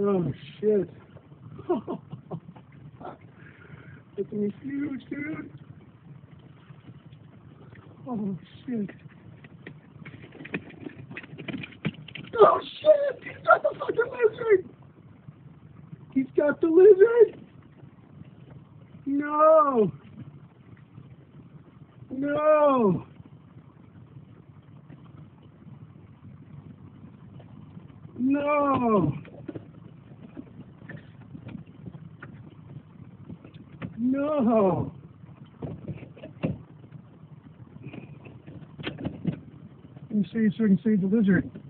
Oh, shit. That thing is huge, dude. Oh, shit. Oh, shit! He's got the fucking lizard! He's got the lizard! No! No! No! No! Let me see so I can save the lizard.